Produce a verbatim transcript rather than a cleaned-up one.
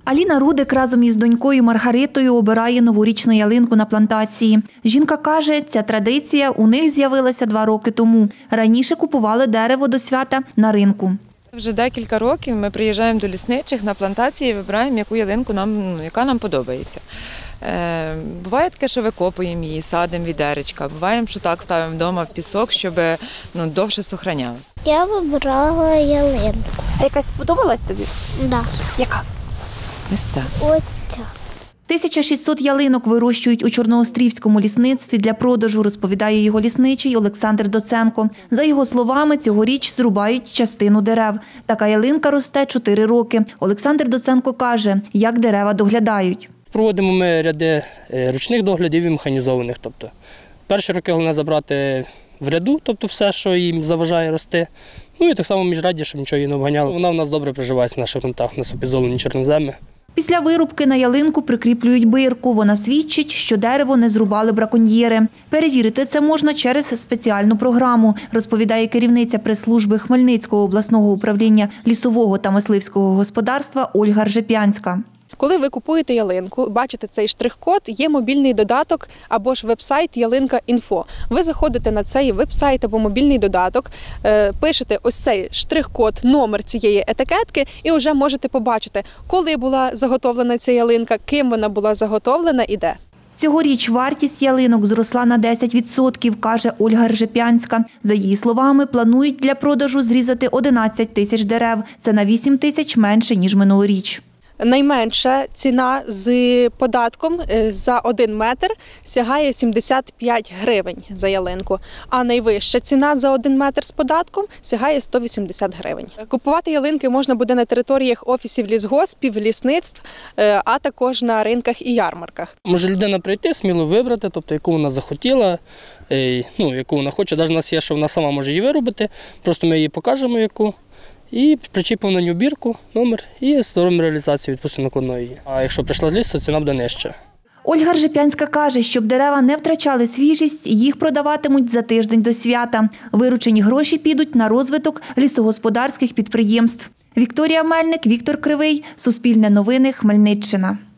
Аліна Рудик разом із донькою Маргаритою обирає новорічну ялинку на плантації. Жінка каже, ця традиція у них з'явилася два роки тому. Раніше купували дерево до свята на ринку. Вже декілька років ми приїжджаємо до лісничих на плантації і вибираємо, яку ялинку нам, ну, яка нам подобається. Е, буває таке, що викопуємо її, садимо відеречка. Буває, що так ставимо вдома в пісок, щоб ну, довше зберігалося. Я вибрала ялинку. А якась сподобалась тобі? Да. Яка? Ось так. Ось ця. тисяча шістсот ялинок вирощують у Чорноострівському лісництві для продажу, розповідає його лісничий Олександр Доценко. За його словами, цьогоріч зрубають частину дерев. Така ялинка росте чотири роки. Олександр Доценко каже, як дерева доглядають. Проводимо ми ряди ручних доглядів і механізованих. Тобто, перші роки головне забрати в ряду, тобто все, що їм заважає рости. Ну і так само міжряддя, щоб нічого її не обганяло. Вона в нас добре приживається в наших ґрунтах, у нас опізолені чорноземи. Після вирубки на ялинку прикріплюють бирку. Вона свідчить, що дерево не зрубали браконьєри. Перевірити це можна через спеціальну програму, розповідає керівниця прес-служби Хмельницького обласного управління лісового та мисливського господарства Ольга Ржепянська. Коли ви купуєте ялинку, бачите цей штрих-код, є мобільний додаток або ж веб-сайт ялинка.інфо. Ви заходите на цей веб-сайт або мобільний додаток, пишете ось цей штрих-код, номер цієї етикетки і вже можете побачити, коли була заготовлена ця ялинка, ким вона була заготовлена і де. Цьогоріч вартість ялинок зросла на десять відсотків, каже Ольга Ржепянська. За її словами, планують для продажу зрізати одинадцять тисяч дерев. Це на вісім тисяч менше, ніж минулоріч. Найменша ціна з податком за один метр сягає сімдесят п'ять гривень за ялинку, а найвища ціна за один метр з податком сягає сто вісімдесят гривень. Купувати ялинки можна буде на територіях офісів лісгоспів, лісництв, а також на ринках і ярмарках. Може людина прийти, сміло вибрати, тобто яку вона захотіла, ну, яку вона хоче. Навіть у нас є, що вона сама може її виробити, просто ми їй покажемо яку. І причіпимо на нього бірку, номер і зробимо реалізацію, відпустимо накладної. А якщо прийшла з лісу, ціна буде нижча. Ольга Ржепянська каже, щоб дерева не втрачали свіжість, їх продаватимуть за тиждень до свята. Виручені гроші підуть на розвиток лісогосподарських підприємств. Вікторія Мельник, Віктор Кривий, Суспільне новини, Хмельниччина.